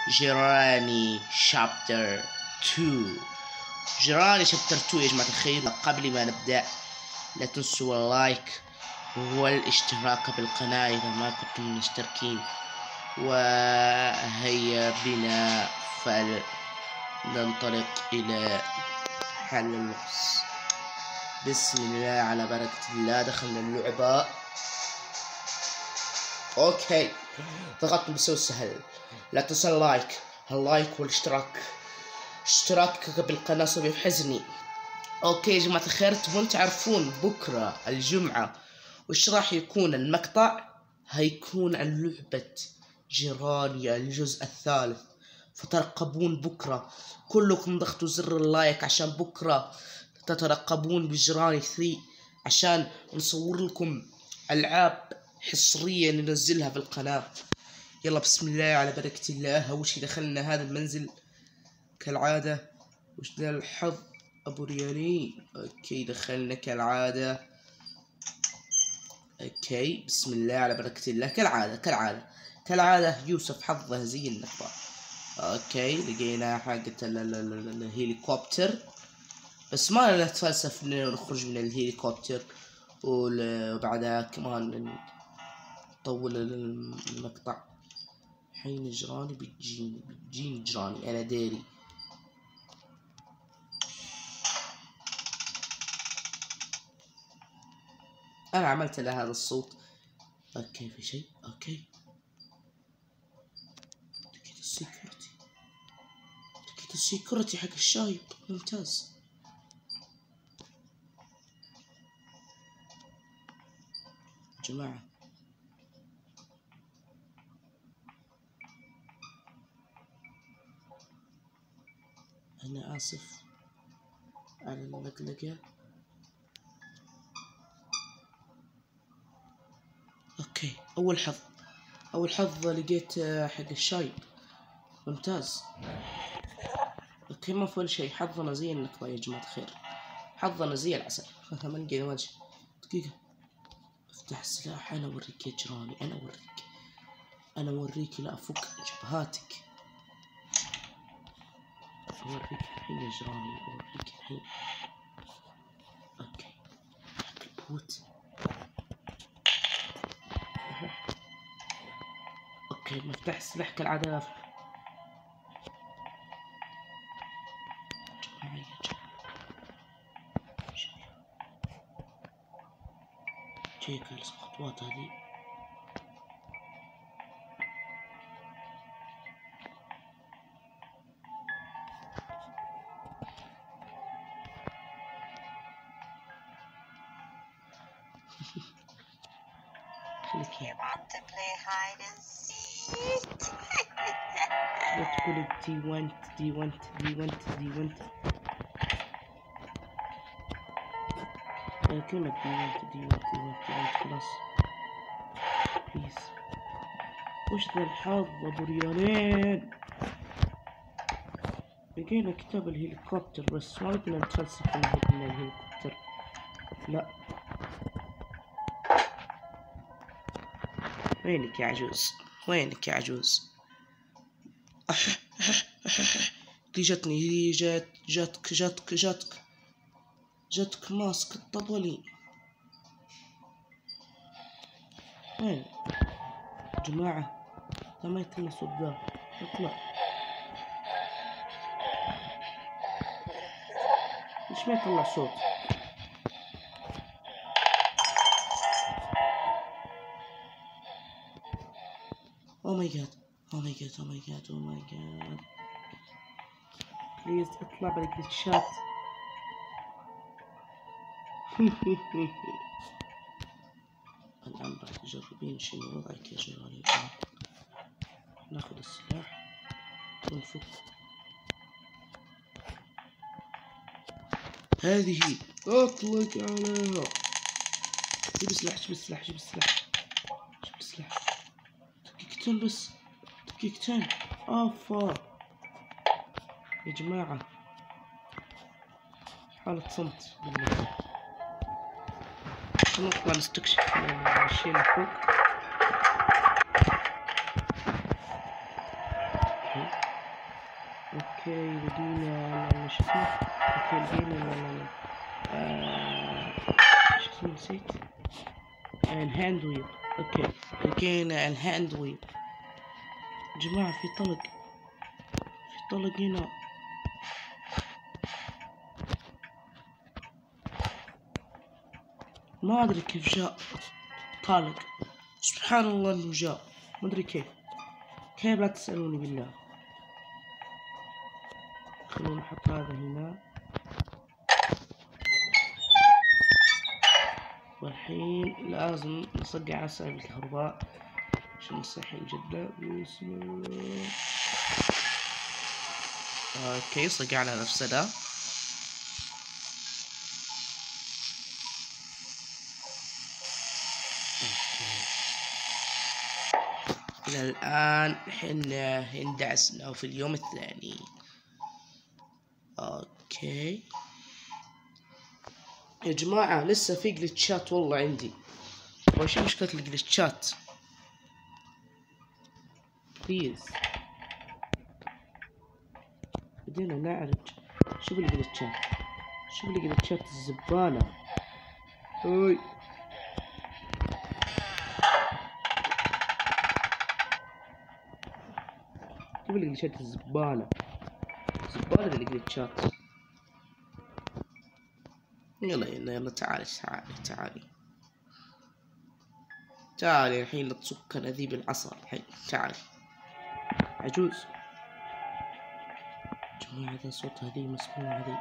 جيراني شابتر 2. جيراني شابتر 2 يا جماعة الخير. قبل ما نبدأ لا تنسوا اللايك والاشتراك بالقناة إذا ما كنتم مشتركين، وهيا بنا فلننطلق إلى حل اللغز. بسم الله على بركة الله. دخلنا اللعبة. اوكي، ضغطنا بسوي سهل. لا تنسى اللايك والاشتراك. اشتراكك بالقناة سوف يحزني. اوكي يا جماعة الخير، تبون تعرفون بكرة الجمعة وش راح يكون المقطع؟ هيكون عن لعبة جيراني الجزء الثالث، فترقبون بكرة. كلكم ضغطوا زر اللايك عشان بكرة تترقبون بجيراني 3، عشان نصور لكم ألعاب حصرية ننزلها في القناة. يلا بسم الله على بركة الله. أول شي دخلنا هذا المنزل كالعادة، وش ذا الحظ أبو ريالي. أوكي دخلنا كالعادة. أوكي بسم الله على بركة الله. كالعادة يوسف حظه زي النقطة. أوكي لقينا حاجة الهليكوبتر، بس ما نتفلسف نخرج من الهليكوبتر، وبعدها كمان نطول المقطع. حين جيراني بتجيني جيراني أنا داري. أنا عملت له هذا الصوت. أوكي في شيء. أوكي لقيت السيكورتي حق الشايب. ممتاز. جماعة أنا آسف على اللقلقة. أوكي أول حظ لقيت حق الشايب. ممتاز. أوكي ما في ولا شيء. حظنا زي النقطة يا جماعة الخير، حظنا زي العسل. ما لقينا وجه. دقيقة افتح السلاح. أنا أوريك يا جيراني، أنا أوريك لا أفك جبهاتك. أوريك الحين يا جيراني، أوريك الحين. أوكي حق البوت. أوكي مفتاح السلاح كالعادة. شيك الخطوات هذه. خليك لا تقول دي وانت كلمة دي وانت خلاص بليز. وش ذا الحظ ابو ريالين. لقينا كتاب الهليكوبتر، بس ما بدنا نتفلسف من الهليكوبتر. لا وينك يا عجوز. دي جتني. هي جاتك ماسك الطبلي. وين جماعة؟ ما يطلع صوت ذا. اطلع. ليش ما يطلع صوت؟ او ماي جاد بليز اطلع بالجلتشات. الآن راح تجربين شنو وضعك يا جيراني. ناخذ السلاح ونفك. هذه اطلق عليها. جيب السلاح. دقيقتين بس. افا يا جماعة حالة صمت بالله. خلونا نطلع نستكشف الشيء اللي فوق. اوكي لقينا شو اسمه، اوكي لقينا شو اسمه نسيت، الهاند ويل. اوكي لقينا الهاند ويل. جماعة في طلق، في طلق هنا. ما ادري كيف جاء طالق، سبحان الله انه جاء، ما ادري كيف لا تسألوني بالله. خلونا نحط هذا هنا، والحين لازم نصقع على سالب الكهرباء عشان نصحي الجدة. بسم الله. اوكي صقعنا نفسنا. إلى الآن حنا اندعسنا في اليوم الثاني. اوكي يا جماعة لسه في جلتشات والله عندي. وش مشكلة الجلتشات؟ بليز بدينا نعرج. شوف الجلتشات، شوف الجلتشات الزبالة. اوي شوف الجلتشات الزبالة، زبالة الجلتشات. يلا يلا يلا تعالي تعالي تعالي تعالي الحين نتصك نذيب العصا الحين. تعالي عجوز. جماعة هذا صوت هذي مسموع هذي.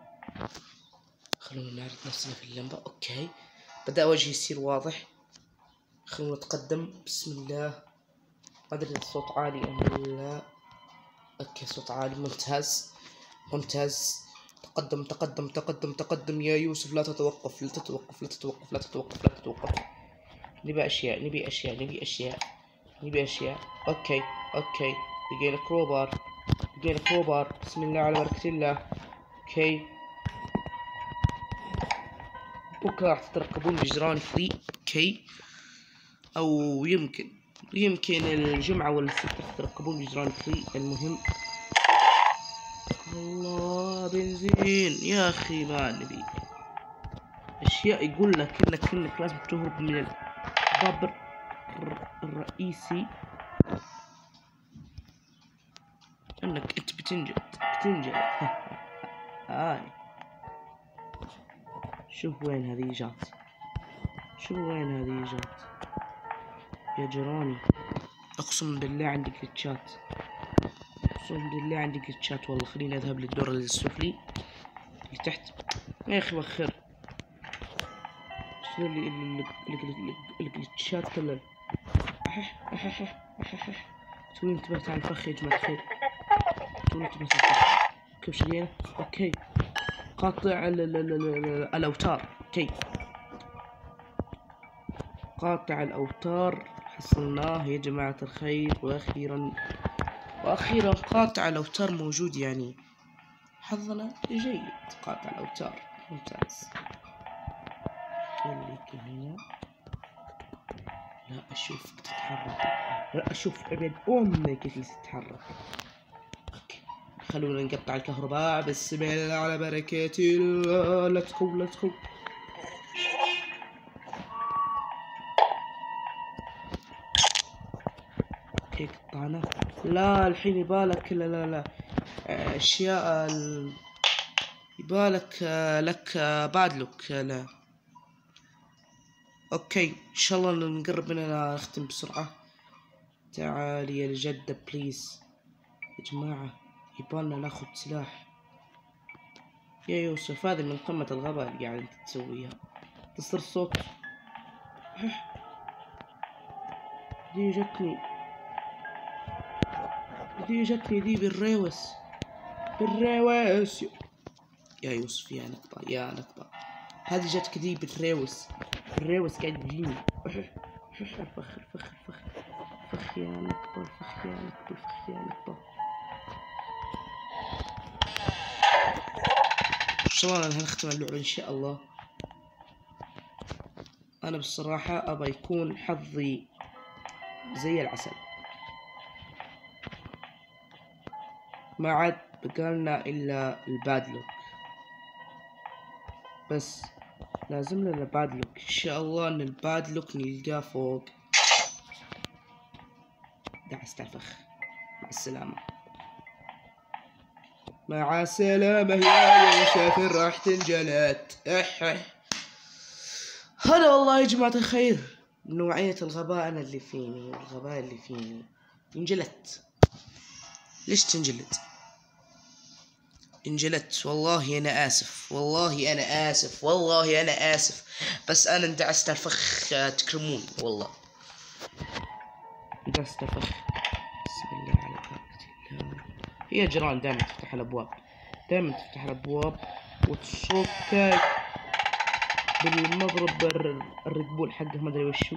خلونا نعرض نفسنا في اللمبة. اوكي بدأ وجهي يصير واضح. خلونا نتقدم. بسم الله. ما ادري الصوت عالي ام لا. اوكي صوت عالي، ممتاز ممتاز. تقدم تقدم تقدم تقدم يا يوسف، لا تتوقف لا تتوقف لا تتوقف لا تتوقف لا تتوقف. نبي اشياء نبي اشياء نبي اشياء نبي اشياء. اوكي اوكي لقينا كروبار، لقينا كروبار. بسم الله على بركة الله. اوكي بكره راح تترقبون بجران فري. اوكي او يمكن الجمعة ولا السبت راح تترقبون بجران فري. المهم الله بنزين يا اخي، ما نبي اشياء يقول لك انك لازم تهرب من الباب الرئيسي، انك انت بتنجد هاي. شوف وين هذه جات، شوف وين هذه جات يا جيراني. اقسم بالله عندي جلتشات، اقسم بالله عندي جلتشات والله. خليني اذهب للدور السفلي اللي تحت. يا اخي وخر شنو الجلتشات كلها. توني انتبهت على الفخ يا جماعة الخير، توني انتبهت على الفخ. كيف شرينا؟ اوكي قاطع الاوتار. اوكي قاطع الاوتار حصلناه يا جماعة الخير. واخيرا قاطع الاوتار موجود، يعني حظنا جيد. قاطع الاوتار ممتاز. خليك هنا. لا اشوفك تتحرك، لا اشوف ابد امك كيف تتحرك. اوكي خلونا نقطع الكهرباء. بسم الله على بركة الله. ليتس جو ليتس جو. اوكي قطعنا. لا الحين يبالك لا اشياء يبالك لك بادلوك. لا اوكي ان شاء الله نقرب مننا نختم بسرعة. تعالي يا الجدة بليز. يا جماعة يبالنا ناخد سلاح. يا يوسف هذه من قمة الغباء اللي قاعد انت تسويها. تصير الصوت. دي جتني دي بالريوس يا يوسف يا نقطة يا نقطة. هذه جتك دي بالريوس قاعد يجيني. فخ يا نقطة فخ يا نقطة. ان شاء الله هنختم اللعبة ان شاء الله. انا بصراحة ابى يكون حظي زي العسل. ما عاد بقالنا الا البادلوك، بس لازم لنا بادلوك. ان شاء الله ان البادلوك نلقاه فوق. دعست الفخ. مع السلامة. مع السلامة يا شافر، راح تنجلد. هلا والله يا جماعة الخير، نوعية الغباء أنا اللي فيني والغباء اللي فيني. انجلدت. ليش تنجلد؟ انجلدت. والله أنا آسف، والله أنا آسف، والله أنا آسف، بس أنا اندعست الفخ. تكرمون والله. اندعست الفخ. بسم الله على بركة الله. هي جيران دائما تفتح الأبواب، دائما تفتح الأبواب وتصوت بالمضرب الريدبول حقه، ما ادري وشو.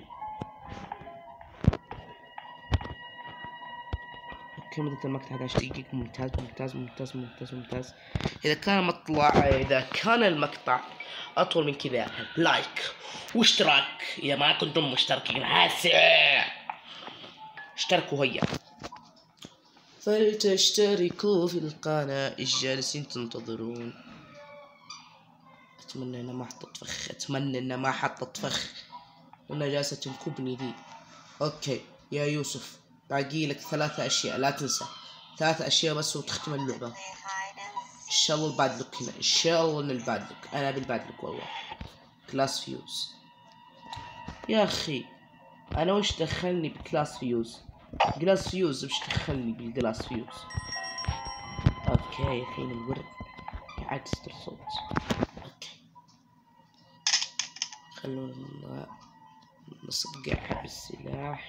اوكي مدة المقطع 11 دقيقة. ممتاز ممتاز ممتاز ممتاز ممتاز. اذا كان المقطع اطول من كذا لايك واشتراك. اذا ما كنتم مشتركين اشتركوا هيا، فلتشتركوا في القناة. ايش جالسين تنتظرون؟ اتمنى انها ما حطت فخ، اتمنى انها ما حطت فخ، انها جالسة تنكبني دي. اوكي يا يوسف، باقي لك 3 اشياء، لا تنسى 3 اشياء بس وتختم اللعبة. ان شاء الله البادلوك هنا، ان شاء الله ان البادلوك. انا بالبادلوك والله. كلاس فيوز يا اخي، انا وش دخلني بكلاس فيوز؟ كلاس فيوز وش دخلني بالكلاس فيوز؟ اوكي يا اخي الورد قاعد تستر صوت. اوكي خلونا نصقع بالسلاح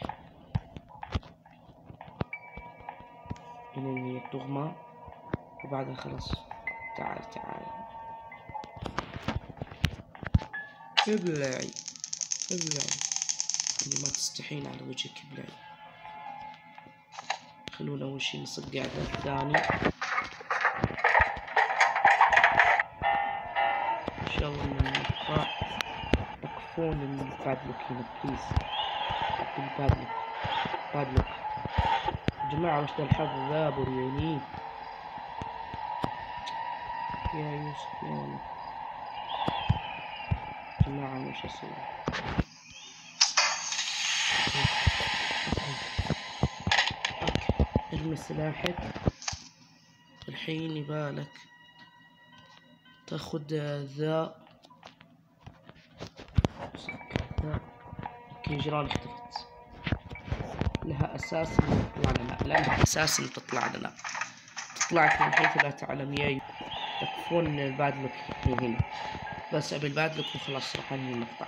من التغمة وبعدها خلاص. تعال ابلعي اللي ما تستحين على وجهك. ابلعي. خلونا اول شي نصقع ذا الثاني. ان شاء الله ان المقطع تكفون البادلوك هنا بليز. البادلوك يا جماعة، وش ذا الحظ ذا بريانين يا يوسف يا جماعة. وش اسوي؟ ارمي سلاحك الحين. يبالك تاخد ذا. اوكي جيران اختفت. لها اساس ان تطلع لنا، لها اساس ان تطلع لنا. طلعت من حيث لا تعلم يا تكفون البادلوك من هنا. بس ابي البادلوك وخلاص راح انهي المقطع.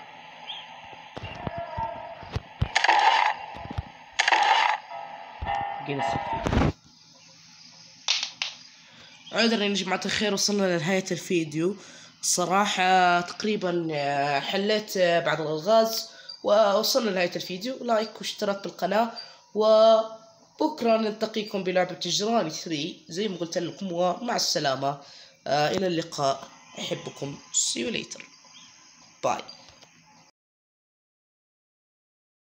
عذرا يا جماعة الخير، وصلنا لنهاية الفيديو. الصراحة تقريبا حليت بعض الألغاز ووصلنا لنهاية الفيديو. لايك واشتراك بالقناة، وبكرة نلتقيكم بلعبة جيران 3 زي ما قلت لكم، ومع السلامة. إلى اللقاء. أحبكم. See you later. Bye.